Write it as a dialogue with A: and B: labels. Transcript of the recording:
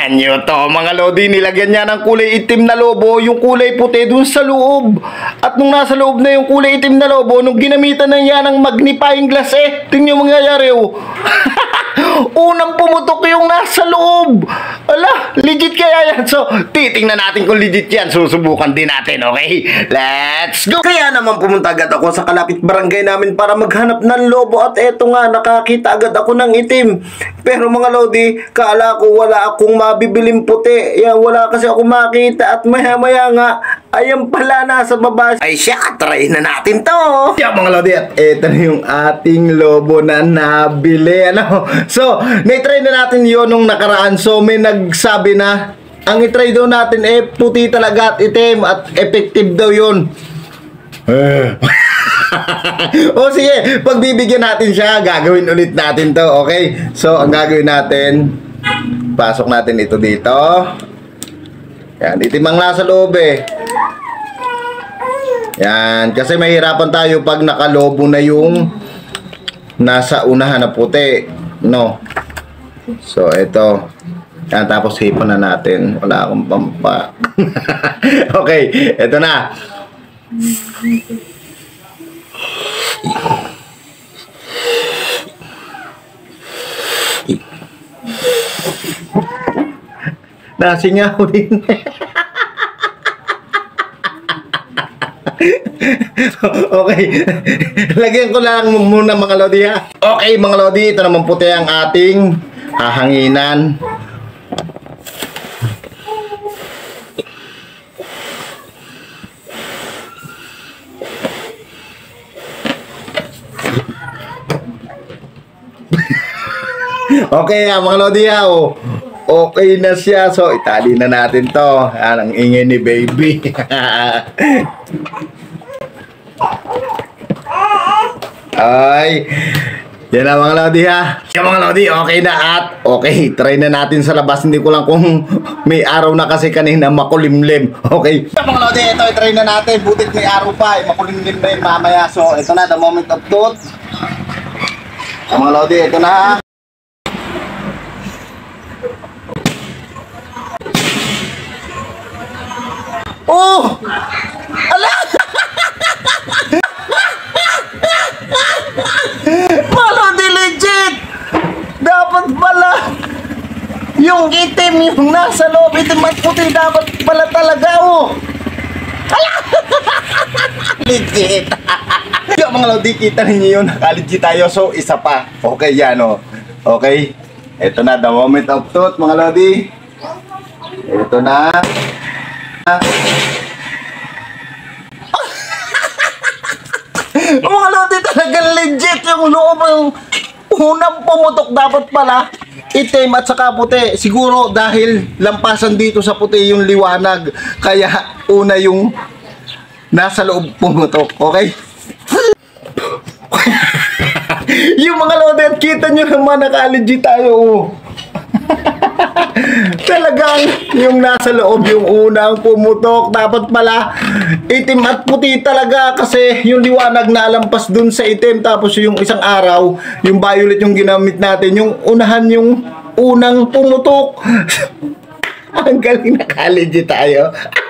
A: Tingnan nyo to mga lodi, nilagyan niya ng kulay itim na lobo, yung kulay puti dun sa loob. At nung nasa loob na yung kulay itim na lobo, nung ginamitan na niya ng magnifying glass tingnan yung mangyayari unang pumutok yung nasa loob. Ala, legit kaya yan. So, titingnan natin kung legit yan. Susubukan din natin, okay? Let's go! Kaya naman pumunta agad ako sa kalapit barangay namin para maghanap ng lobo at eto nga, nakakita agad ako ng itim. Pero mga lodi, kaala ko wala akong mabibiling puti. Yan, wala kasi ako makita at maya-maya nga, ayan pala nasa baba. Ay siya, try na natin to. Yan mga lodi, at eto na yung ating lobo na nabili. So, na-try na natin yun nung nakaraan. So, may nagsabi na ang i-try daw natin puti talaga at itim at effective daw yun. O sige, pagbibigyan natin siya, gagawin ulit natin to, okay? So, ang gagawin natin, pasok natin ito dito. Yan, itim ang nasa loob Yan, kasi mahirapan tayo pag nakalobo na yung nasa unahan na puti, no? So, ito. Yan, tapos hipon na natin. Wala akong pampa. Okay, ito na. Nasingaw din. Okay. Lagyan ko lang muna mga lodi ha. Okay mga lodi, ito naman puti ang ating hahanginan. Okay mga lodi ha. Okay na siya. So, itali na natin to. Ang ingay ni baby. Ay, yan na mga lodi ha. Yan mga lodi, okay na at okay, try na natin sa labas. Hindi ko lang kung may araw na kasi kanina makulimlim. Okay. Yan mga lodi, ito try na natin. Butit may araw pa, makulimlim na yun mamaya. So, ito na, the moment of truth. Yan mga lodi, ito na. Oh! Ala! Malodi legit! Dapat pala yung itim, yung nasa loob, itim at puti, dapat pala talaga, Ala! Legit! Yung mga lodi, kita ninyo yun, nakalegit tayo. So, isa pa. Okay, yan, Okay. Ito na, the moment of truth, mga lodi. Ito na. Mga lodi, talaga legit yung loob. Yung unang pumutok dapat pala itim at saka puti. Siguro dahil lampasan dito sa puti yung liwanag, kaya una yung nasa loob pumutok. Okay? Yung mga lodi, at kita nyo naman, naka-legit tayo. Talagang yung nasa loob yung unang pumutok, dapat pala itim at puti talaga kasi yung liwanag nalampas dun sa itim. Tapos yung isang araw, yung violet yung ginamit natin, yung unahan yung unang pumutok. Ang galing, naka-legit tayo.